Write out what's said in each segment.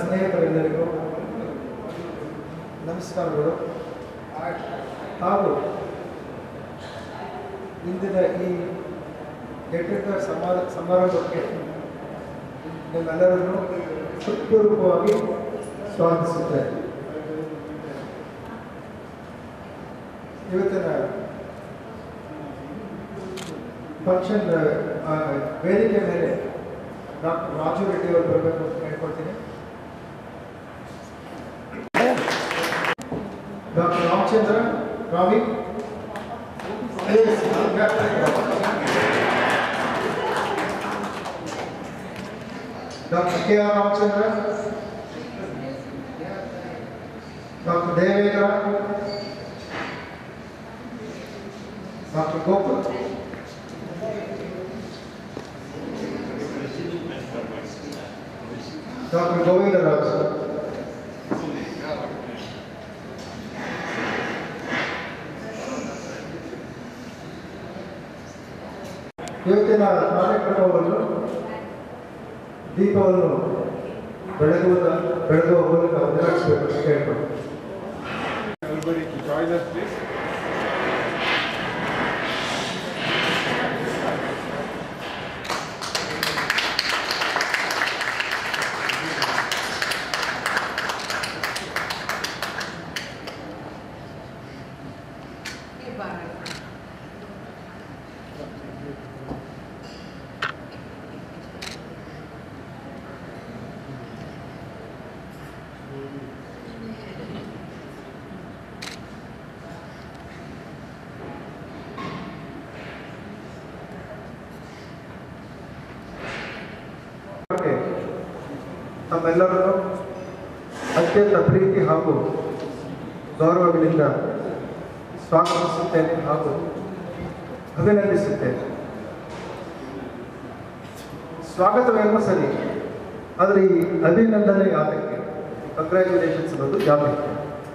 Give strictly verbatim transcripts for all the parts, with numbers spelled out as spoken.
ಸ್ನೇಹಿತರೆಲ್ಲರಿಗೂ ನಮಸ್ಕಾರಗಳು. ಹಾಗೂ ಇಂದಿನ ಈ ಗೆಟ್ ಸಮಾರ ಸಮಾರಂಭಕ್ಕೆ ನಿಮ್ಮೆಲ್ಲರನ್ನು ಹೃತ್ಪೂರ್ವಕವಾಗಿ ಸ್ವಾಗತಿಸುತ್ತೇನೆ. ಇವತ್ತಿನ ಫಂಕ್ಷನ್ ವೇದಿಕೆ ಮೇಲೆ ಡಾಕ್ಟರ್ ರಾಜು ರೆಡ್ಡಿ ಅವರು ಬರಬೇಕು ಅಂತ ಹೇಳ್ಕೊಡ್ತೀನಿ. Doctor Ramachandra Ravi, doctor K R Ramachandra, doctor Devendra, doctor Gokul, doctor Govindaraj, ಇವತ್ತಿನ ಕಾರ್ಯಕ್ರಮವನ್ನು ದೀಪವನ್ನು ಬೆಳಗುವ ಬೆಳಗುವ ಮೂಲಕ ಉದ್ಘಾಟಿಸಬೇಕು ಅಂತ ಕೇಳ್ಕೊಂಡು ತಮ್ಮೆಲ್ಲರನ್ನು ಅತ್ಯಂತ ಪ್ರೀತಿ ಹಾಗೂ ಗೌರವಗಳಿಂದ ಸ್ವಾಗತಿಸುತ್ತೇನೆ ಹಾಗೂ ಅಭಿನಂದಿಸುತ್ತೇನೆ. ಸ್ವಾಗತವೇನೋ ಸರಿ, ಆದರೆ ಈ ಅಭಿನಂದನೆ ಯಾತಕ್ಕೆ, ಕಂಗ್ರ್ಯಾಚುಲೇಷನ್ಸ್ ಅನ್ನೋದು ಯಾತಕ್ಕೆ?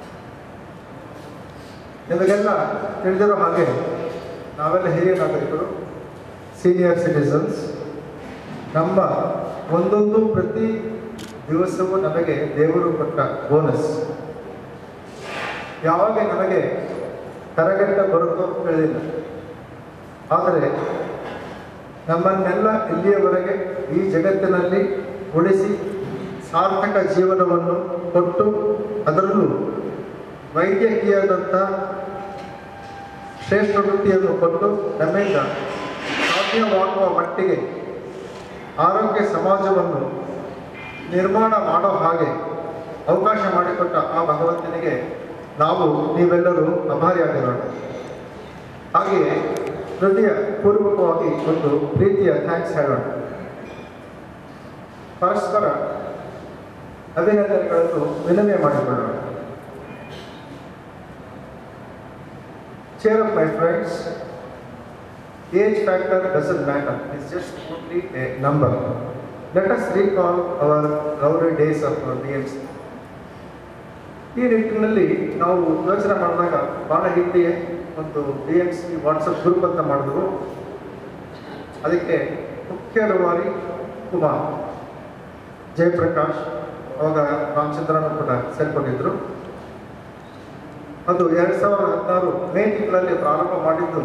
ನಿಮಗೆಲ್ಲ ತಿಳಿದಿರೋ ಹಾಗೆ ನಾವೆಲ್ಲ ಹಿರಿಯ ನಾಗರಿಕರು, ಸೀನಿಯರ್ ಸಿಟಿಸನ್ಸ್. ನಮ್ಮ ಒಂದೊಂದು ಪ್ರತಿ ದಿವಸವೂ ನಮಗೆ ದೇವರು ಕೊಟ್ಟ ಬೋನಸ್. ಯಾವಾಗ ನಮಗೆ ಕರಗಟ್ಟ ಬರುತ್ತೋ ತಿಳಿದಿಲ್ಲ, ಆದರೆ ನಮ್ಮನ್ನೆಲ್ಲ ಇಲ್ಲಿಯವರೆಗೆ ಈ ಜಗತ್ತಿನಲ್ಲಿ ಉಳಿಸಿ ಸಾರ್ಥಕ ಜೀವನವನ್ನು ಕೊಟ್ಟು, ಅದರಲ್ಲೂ ವೈದ್ಯಕೀಯದಂಥ ಶ್ರೇಷ್ಠ ವೃತ್ತಿಯನ್ನು ಕೊಟ್ಟು ನಮ್ಮಿಂದ ಸಾಧ್ಯವಾಗುವ ಮಟ್ಟಿಗೆ ಆರೋಗ್ಯ ಸಮಾಜವನ್ನು ನಿರ್ಮಾಣ ಮಾಡೋ ಹಾಗೆ ಅವಕಾಶ ಮಾಡಿಕೊಟ್ಟ ಆ ಭಗವಂತನಿಗೆ ನಾವು ನೀವೆಲ್ಲರೂ ಅಭಾರಿಯಾಗಿರೋಣ. ಹಾಗೆಯೇ ಹೃದಯ ಪೂರ್ವಕವಾಗಿ ಒಂದು ಪ್ರೀತಿಯ ಥ್ಯಾಂಕ್ಸ್ ಹೇಳೋಣ. ಪರಸ್ಪರ ಅಭಿನಂದನೆಗಳನ್ನು ವಿನಿಮಯ ಮಾಡಿಕೊಳ್ಳೋಣ. Cheer up, my friends. Age factor doesn't matter. It's just only a number. Let us recall our glory days of our B M C. ಈ ನಿಟ್ಟಿನಲ್ಲಿ ನಾವು ಯೋಚನೆ ಮಾಡಿದಾಗ ಭಾಳ ಹಿಂದೆ ಒಂದು B M C WhatsApp group ಅಂತ ಮಾಡಿದ್ರು. ಅದಕ್ಕೆ ಮುಖ್ಯ ರೂವಾರಿ ಕುಮಾರ್, ಜಯಪ್ರಕಾಶ್, ಅವಾಗ ರಾಮಚಂದ್ರನು ಕೂಡ ಸೇರ್ಕೊಂಡಿದ್ರು. ಅದು ಎರಡು ಸಾವಿರದ ಹದಿನಾರು ಮೇ ತಿಂಗಳಲ್ಲಿ ಪ್ರಾರಂಭ ಮಾಡಿದ್ದು.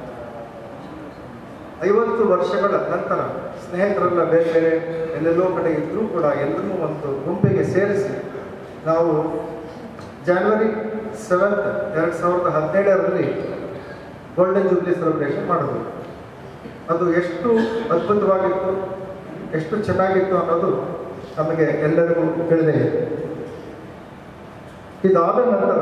ಐವತ್ತು ವರ್ಷಗಳ ನಂತರ ಸ್ನೇಹಿತರೆಲ್ಲ ಬೇರೆ ಬೇರೆ ಎಲ್ಲೆಲ್ಲೋ ಕಡೆ ಇದ್ದರೂ ಕೂಡ ಎಲ್ಲರೂ ಒಂದು ಗುಂಪಿಗೆ ಸೇರಿಸಿ ನಾವು ಜಾನ್ವರಿ ಸೆವೆಂತ್ ಎರಡು ಸಾವಿರದ ಹದಿನೇಳರಲ್ಲಿ ಗೋಲ್ಡನ್ ಜೂಬ್ಲಿ ಸೆಲೆಬ್ರೇಷನ್ ಮಾಡಿದ್ವಿ. ಅದು ಎಷ್ಟು ಅದ್ಭುತವಾಗಿತ್ತು, ಎಷ್ಟು ಚೆನ್ನಾಗಿತ್ತು ಅನ್ನೋದು ನಮಗೆ ಎಲ್ಲರಿಗೂ ತಿಳಿದೇ ಇದೆ. ಇದಾದ ನಂತರ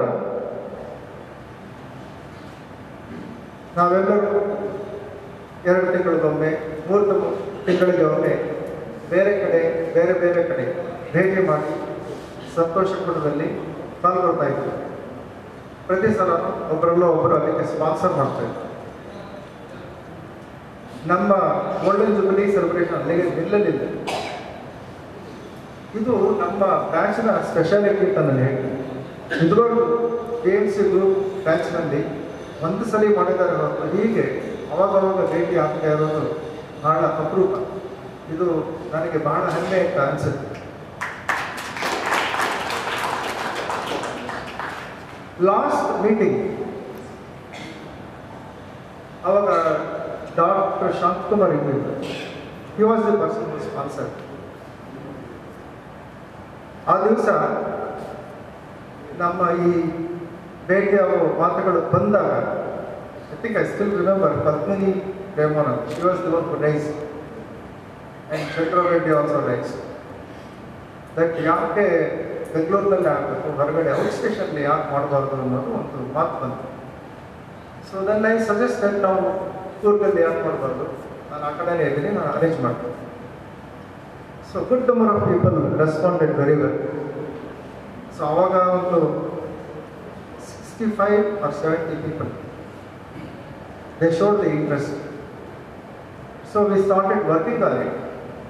ನಾವೆಲ್ಲರೂ ಎರಡು ತಿಂಗಳಿಗೊಮ್ಮೆ, ಮೂರು ತಿಂಗಳಿಗೆ ಒಮ್ಮೆ ಬೇರೆ ಕಡೆ ಬೇರೆ ಬೇರೆ ಕಡೆ ಭೇಟಿ ಮಾಡಿ ಸಂತೋಷಪುರದಲ್ಲಿ ಪಾಲ್ಗೊಳ್ತಾ ಇದ್ವಿ. ಪ್ರತಿ ಸಲ ಒಬ್ಬರಲ್ಲೋ ಒಬ್ಬರು ಅದಕ್ಕೆ ಸ್ಪಾನ್ಸರ್ ಮಾಡ್ತಾ ಇದ್ವಿ. ನಮ್ಮ ಗೋಲ್ಡನ್ ಜೂಬಿಲಿ ಸೆಲೆಬ್ರೇಷನ್ ಅಲ್ಲಿಗೆ ನಿಲ್ಲಲಿಲ್ಲ. ಇದು ನಮ್ಮ ಬ್ಯಾಚ್ನ ಸ್ಪೆಷಾಲಿಟಿ ಅಂತ ನಾನು ಹೇಳ್ತೀನಿ. ಇದುವರೆಗೂ ಕೆ ಎಮ್ ಸಿ ಗ್ರೂಪ್ ಬ್ಯಾಚ್ನಲ್ಲಿ ಒಂದು ಸಲ ಮಾಡಿದ್ದಾರೆ ಹೊರತು ಹೀಗೆ ಅವಾಗವಾಗ ಭೇಟಿ ಆಗ್ತಾ ಇರೋದು ಬಹಳ ಅಪರೂಪ. ಇದು ನನಗೆ ಬಹಳ ಹೆಮ್ಮೆ ಅಂತ ಅನಿಸುತ್ತೆ. Last meeting, our Doctor Shantakumar Indu, he was the person who sponsored. ಆ ದಿವಸ ನಮ್ಮ ಈ ಭೇಟಿಯ ಮಾತುಗಳು ಬಂದಾಗ I think I still remember Padmini Remonan, she was the one who rise and Chandra Reddy also rise that ಯಾಕೆ ಬೆಂಗಳೂರಿನಲ್ಲಿ ಆಗಬೇಕು, ಹೊರಗಡೆ ಔಟ್ ಸ್ಟೇಷನ್ಲಿ ಯಾಕೆ ಮಾಡಬಾರ್ದು ಅನ್ನೋದು ಒಂದು ಮಾತು ಬಂತು. ಸೊ ದೆನ್ ಐ ಸಜೆಸ್ಟೆಡ್ ನಾವು ಕೂರ್ಗಲ್ಲಿ ಯಾಕೆ ಮಾಡಬಾರ್ದು, ನಾನು ಆ ಕಡೆನೇ ಇದ್ದೀನಿ, ನಾನು ಅರೇಂಜ್ ಮಾಡ್ತೀನಿ. So good number of people responded very well. So ಆವಾಗ ಒಂದು sixty five or seventy people they showed the interest. So we started working on it.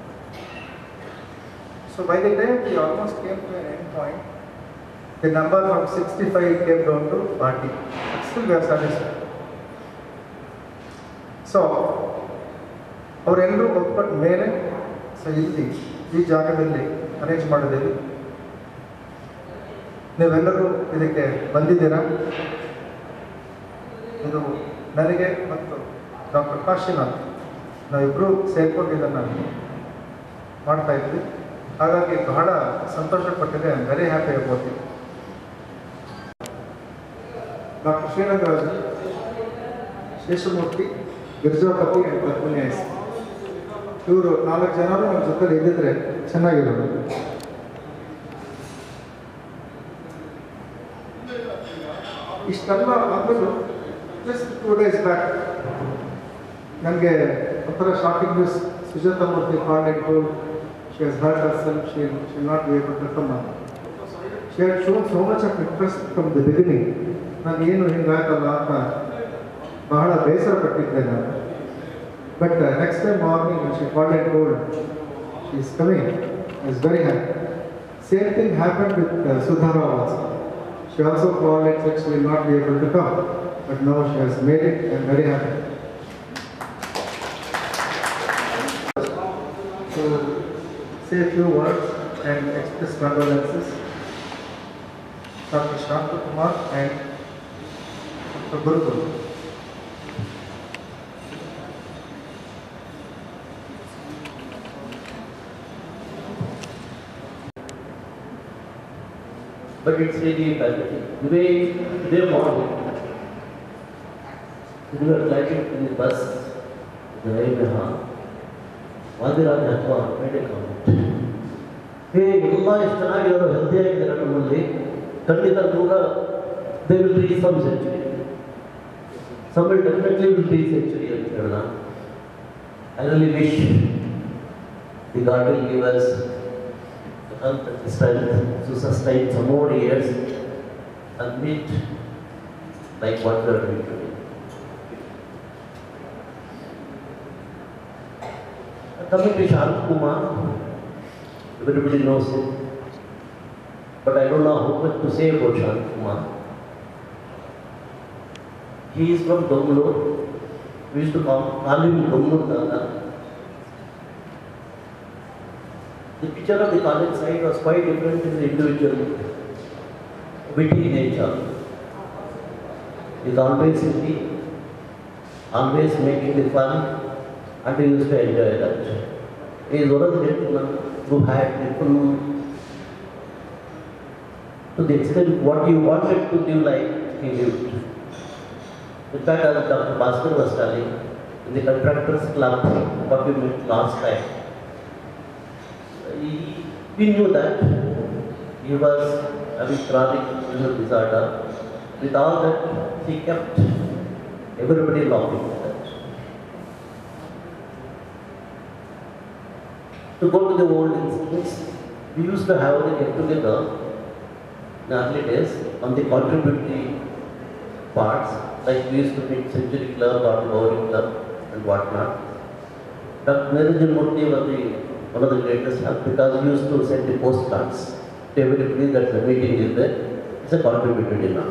So by the time we almost came to an end point, the number from sixty-five came down to forty. But still we are satisfied. So, ಅವರೆಲ್ಲರೂ ಒಪ್ಪಟ್ಟ ಮೇಲೆ so ಇಲ್ಲಿ ಈ ಜಾಗದಲ್ಲಿ arrange ಮಾಡೋದಿಲ್ಲ. ನೀವೆಲ್ಲರೂ ಇದಕ್ಕೆ ಬಂದಿದ್ದೀರಾ. ಇದು ನನಗೆ ಮತ್ತು ಡಾಕ್ಟರ್ ಕಾಶಿನಾಥ್ ನಾವಿಬ್ಬರು ಸೇರ್ಕೊಂಡು ಇದನ್ನು ಮಾಡ್ತಾ ಇದ್ವಿ. ಹಾಗಾಗಿ ಬಹಳ ಸಂತೋಷಪಟ್ಟಿದೆ. I am very happy about it. Doctor Srirangaraju, Sheshamurthy, Girijapati and Padmini ಐಸ್, ಇವರು ನಾಲ್ಕು ಜನರು ನಮ್ಮ ಜೊತೆ ಇದ್ದಿದ್ರೆ ಚೆನ್ನಾಗಿರೋದು. ಇಷ್ಟೆಲ್ಲ ಆದರೂ ಜಸ್ಟ್ ಟೂ ಡೇಸ್ ಬ್ಯಾಕ್ ನನಗೆ ಒಂಥರ shocking news. Sujata Murthy call and told she has hurt herself, she will not be able to come now. She had shown so much of interest from the beginning. ನಾನು ಏನು ಹಿಂಗಾಯ್ತಲ್ಲ ಅಂತ ಬಹಳ ಬೇಸರ ಪಟ್ಟಿದ್ದೆ ನಾನು. But next time morning she called and told she is coming. I was very happy. Same thing happened with uh, Sudhara also. She also called and said she will not be able to come. But now she has made it. I am very happy. So, say a few words and express condolences. Doctor Shantakumar and Doctor Gurukul. But it's really pathetic. Today, today morning, we were climbing to the bus, the Raimaha. Vadiraja ಅಥವಾ ಬೇಡಿಕೊಂಡು ಹೇ ತುಂಬ ಎಷ್ಟು ಚೆನ್ನಾಗಿರೋರು, healthy ಆಗಿದ್ದಾರೆ ನಮ್ಮಲ್ಲಿ. ಖಂಡಿತ ನೂರ they will reach some century, some will definitely will reach century ಅಂತ ಹೇಳೋಣ. I really wish the god will give us the strength to sustain some more years and meet like what we are doing today. Coming to Shantakumar, everybody knows him, but I don't know how much to say about Shantakumar. He is from Domnur. We used to call, call him Domnur Dada. The picture of the college side was quite different in the individual, witty nature. He is always witty, always making the fun, and he used to enjoy that. He is one of the gentlemen who had people to the extent what he wanted to live like, he lived. In fact, as Doctor Bhaskar was telling, in the contractors club, what we met last time, he, we knew that he was having chronic mental disorder. With all that, he kept everybody laughing at that. To go to the old incidents, we used to have the get together in the early days on the contributory parts, like we used to meet Century Club or the Bowling Club and whatnot. Doctor Niranjan Murthy was the, one of the greatest help because we used to send the postcards to everybody that the meeting is there. It's a contributory dinner.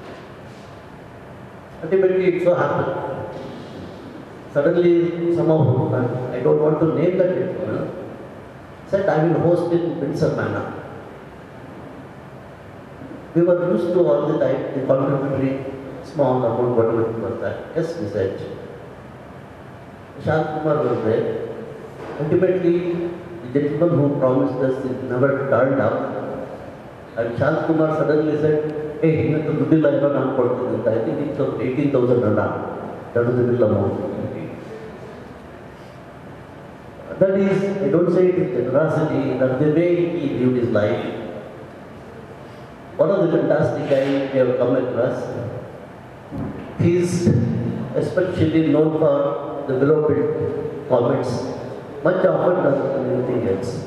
Ultimately, it so happened. Suddenly, somehow, I don't want to name that gentleman, said I will host in Windsor Manor. We were used to all the time the contributory small amount, whatever it was that. Yes, we said. Shant Kumar was there. Ultimately, the gentleman who promised us it never turned up. And Shant Kumar suddenly said, hey, you the bill I got on I think it's eighteen thousand rand. That was the bill amount. That is, I don't say it is generosity, that's the way he lived his life. One of the fantastic guys we have come across. He is especially known for the beloved comments, much often than anything else.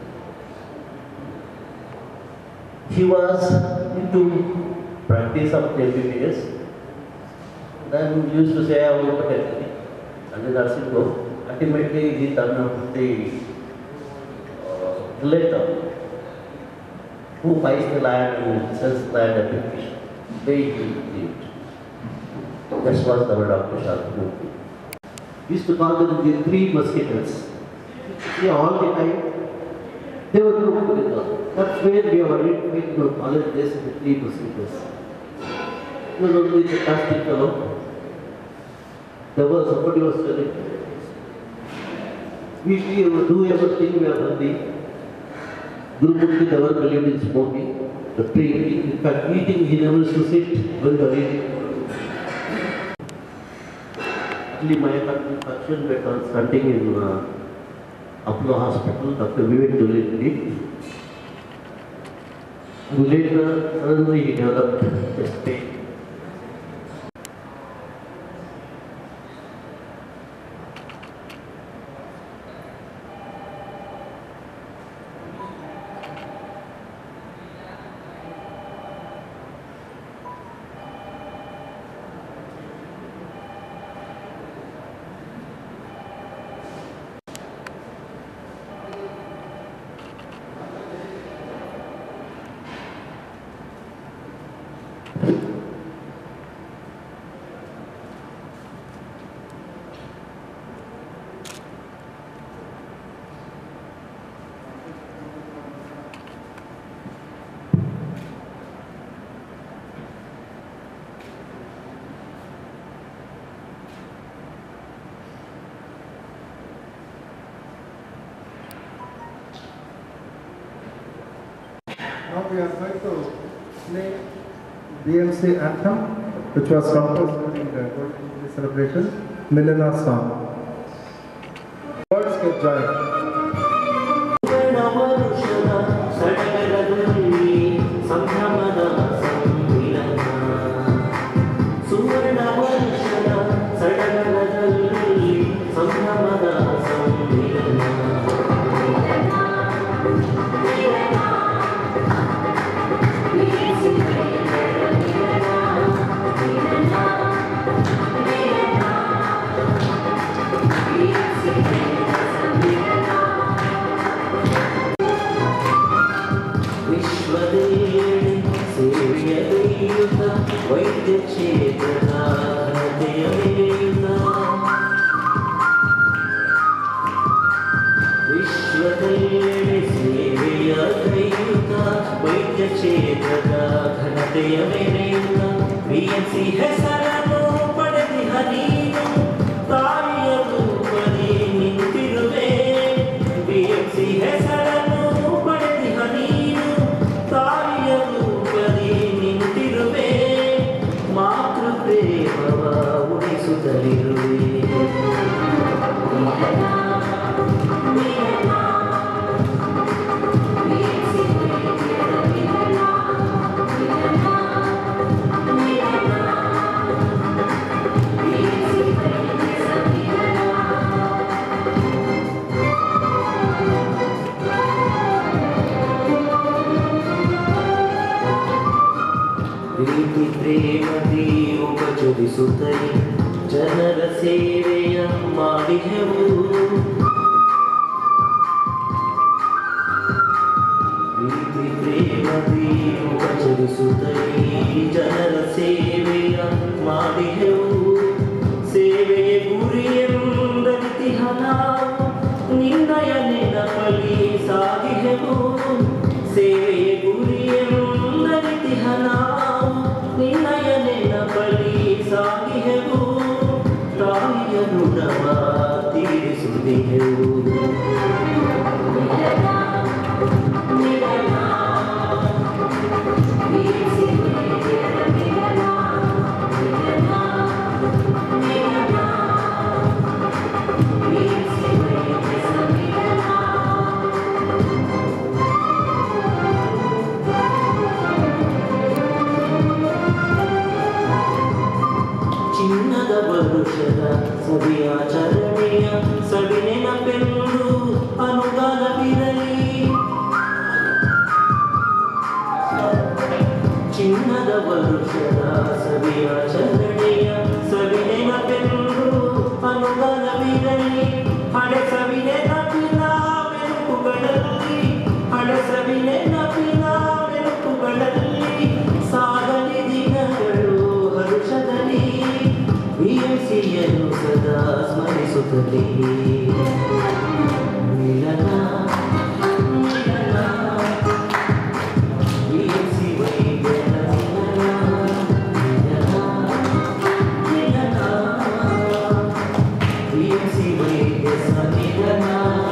He was into practice of M B B S. Then he used to say, I will protect me. And then that's it go. Ultimately, he turned out the uh, relator who buys the land and sells land at the fish. They lived. That was our Doctor Shantanu. We used to call them the three musketeers. See, all the time, they were grouped together. That's where we are going to college days the three musketeers. He was only a fantastic fellow. There was somebody was telling, we do everything we are healthy. Guru Murti never believed in smoking, the drinking. In fact, eating, he never used to sit when they were eating. Actually, my function was starting in uh, Apollo Hospital, Doctor Vivek Dulli. And later, suddenly he developed chest pain. Now we are going to play B M C anthem, which was composed during the Golden Jubilee celebration, Milena song. Words get joined. ಜನರ ಸೇವೆಯ ಮಾಡಿದೆವು ಪ್ರೀತಿ ಪ್ರೇಮದಿ ಉಪಚರಿಸುತ್ತಲೇ ಜನರ ಸೇವೆಯ ಮಾಡಿದೆವು ಸೇವೆಯ ಗುರಿಯೆಂದರಿತಿಹ ನಾವು ನಿನ್ನಯ ನೆನಪಲಿ ಸಾಗಿದೆವು ಸೇವೆಯ ಗುರಿಯೆಂದರಿತಿಹ ನಿನ್ನಯ ನೆನಪಲಿ ಸಾಗಿಹೆವು ತಾಯಿಯ ಋಣವ ತೀರಿಸುತ್ತಿಹೆವು ಚಿನ್ನದ ವರುಷದ ಸವಿಯಾಚರಣೆಯ ಸವಿನೆನಪೆಂದು ಅನುಗಾಲವಿರಲಿ ಚಿನ್ನದ ವರುಷದ ಸವಿಯಾಚರಣೆಯ ಸವಿನೆನಪೆಂದು ಅನುಗಾಲವಿರಲಿ ಹಳೆ ಸವಿನೆನಪಿನ ಮೆಲುಕುಗಳಲ್ಲಿ ಹಳೆ ಸವಿನೆನಪಿನ ಮೆಲುಕುಗಳಲ್ಲಿ ಸಾಗಲಿ ದಿನಗಳು ಹರುಷದಲ್ಲಿ ಬಿಎಂಸಿಯನ್ನು ಸದಾ ಸ್ಮರಿಸುತ್ತಲೇ ಮಿಲನ ಮಿಲನ ಬಿಎಂಸಿ ವೈದ್ಯರ ಮಿಲನ ಮಿಲನ ಬಿಎಂಸಿ ವೈದ್ಯ ಸಮಿಲನ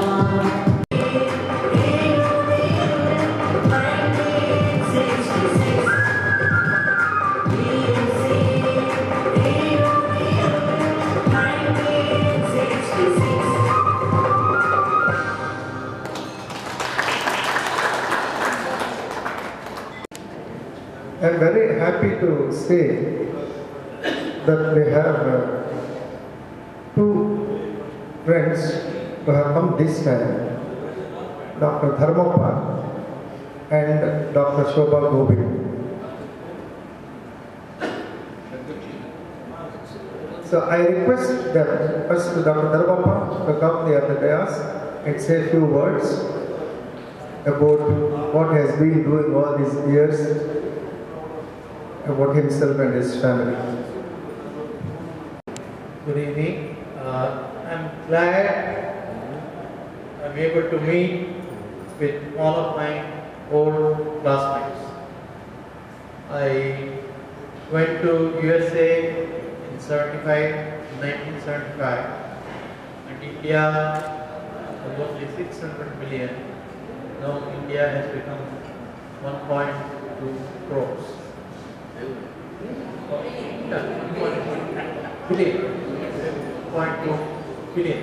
I am very happy to say that we have uh, two friends who have come this time, Doctor Dharmappa and Doctor Shobha Govind. So I request that first Doctor Dharmappa to come near the dais and say a few words about what he has been doing all these years, about himself and his family. Good evening. Uh, I'm glad I'm able to meet with all of my old classmates. I went to U S A in seventy-five, nineteen seventy-five, and India was only six hundred million. Now India has become one point two crores. Yeah, one point two billion. one point two billion.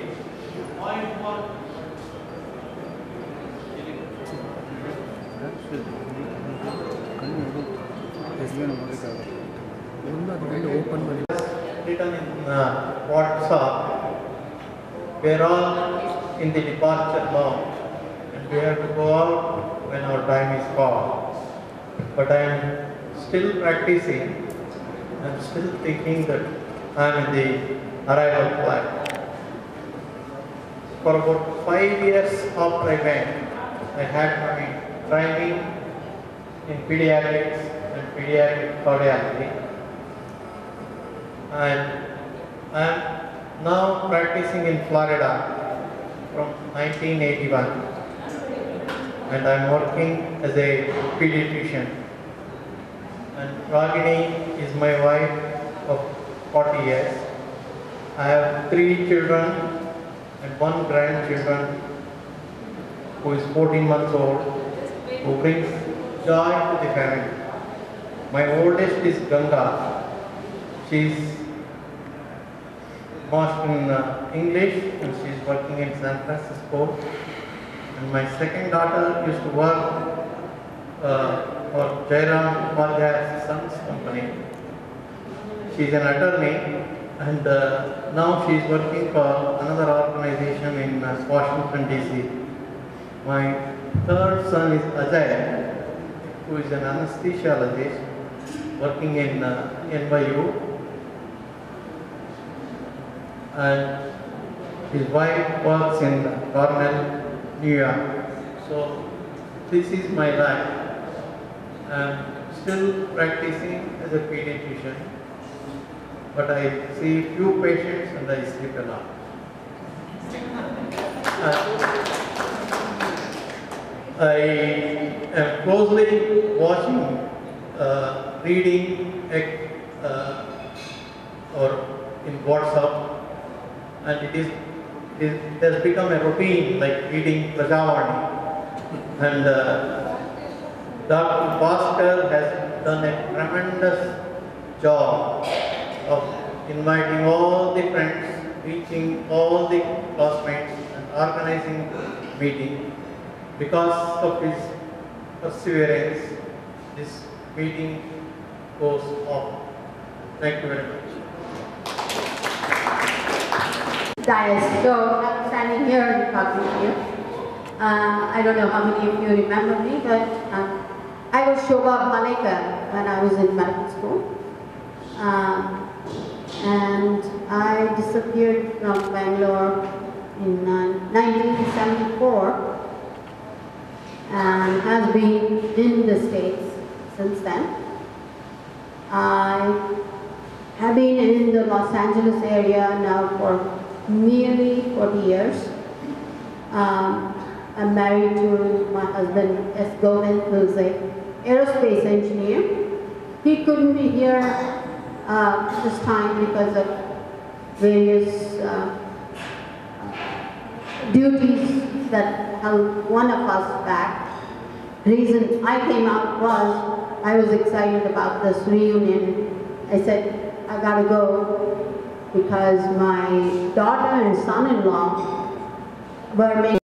Written in uh, WhatsApp, we are all in the departure now, and we have to go out when our time is called. But I am still practicing. I am still thinking that I am in the arrival flight. For about five years after I went, I had my training in pediatrics and pediatric cardiology. And I am now practicing in Florida from nineteen eighty-one. And I am working as a pediatrician. And Ragini is my wife of forty years. I have three children and one grandchildren who is fourteen months old, who brings joy to the family. My oldest is Ganga. She is master in uh, English and she is working in San Francisco. And my second daughter used to work uh, for Jairam Upadhyay's son's company. She is an attorney, and uh, now she is working for another organization in uh, Washington D C. My third son is Ajay, who is an anesthesiologist working in uh, N Y U, and his wife works in Cornell, New York. So this is my life. I'm still practicing as a pediatrician, but I see few patients and I sleep a lot. I am closely watching uh, reading a, uh, or in WhatsApp, and it is, it is it has become a routine like reading Prajavani. And uh, Doctor Bhaskar has done a tremendous job of inviting all the friends, reaching all the classmates and organizing meeting. Because of his perseverance, this meeting goes off. Thank you very much. Dias. So I'm standing here and talking to you. Uh, I don't know how many of you remember me, but um, I was Shobha Malika when I was in medical school. Um, and I disappeared from Bangalore in uh, nineteen seventy-four and has been in the States since then. I have been in the Los Angeles area now for nearly forty years. Um, I'm married to my husband S. Govind, who's an aerospace engineer. He couldn't be here uh, this time because of various uh, duties that held one of us back. Reason I came out was I was excited about this reunion. I said, I gotta go because my daughter and son-in-law were making